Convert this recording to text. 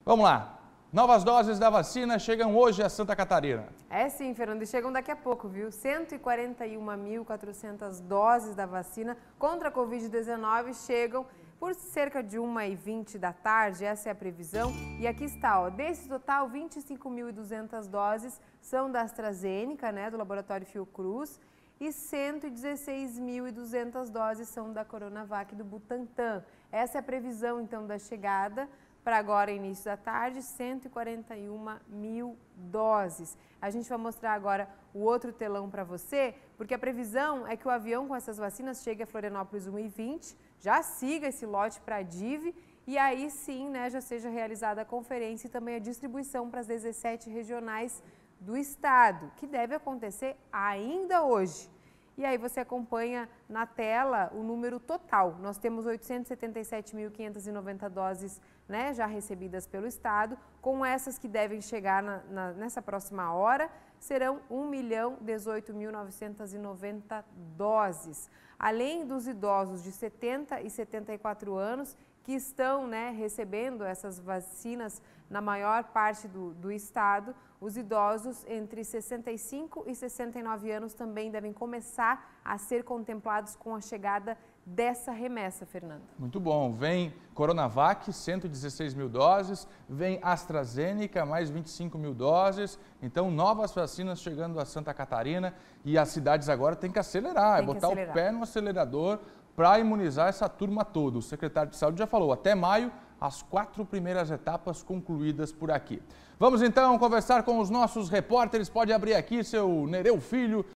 Vamos lá. Novas doses da vacina chegam hoje a Santa Catarina. É sim, Fernando, e chegam daqui a pouco, viu? 141.400 doses da vacina contra a Covid-19 chegam por cerca de 1h20 da tarde, essa é a previsão. E aqui está, ó, desse total, 25.200 doses são da AstraZeneca, né, do laboratório Fiocruz, e 116.200 doses são da Coronavac do Butantan. Essa é a previsão, então, da chegada. Para agora, início da tarde, 141.000 doses. A gente vai mostrar agora o outro telão para você, porque a previsão é que o avião com essas vacinas chegue a Florianópolis 1h20, já siga esse lote para a DIV e aí sim, né, já seja realizada a conferência e também a distribuição para as 17 regionais do estado, que deve acontecer ainda hoje. E aí você acompanha na tela o número total. Nós temos 877.590 doses, né, já recebidas pelo estado. Com essas que devem chegar nessa próxima hora, serão 1.018.990 doses. Além dos idosos de 70 e 74 anos, que estão, né, recebendo essas vacinas na maior parte do estado, os idosos entre 65 e 69 anos também devem começar a ser contemplados com a chegada dessa remessa, Fernando. Muito bom. Vem Coronavac, 116.000 doses, vem AstraZeneca, mais 25.000 doses. Então, novas vacinas chegando a Santa Catarina e as cidades agora têm que acelerar, botar o pé no acelerador para imunizar essa turma toda. O secretário de Saúde já falou, até maio, as 4 primeiras etapas concluídas por aqui. Vamos então conversar com os nossos repórteres. Pode abrir aqui, seu Nereu Filho.